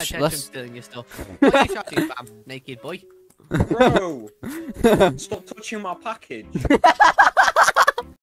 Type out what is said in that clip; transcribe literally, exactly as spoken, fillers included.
attention let's. stealing your stuff. What are you shouting about, naked boy? Bro, stop touching my package.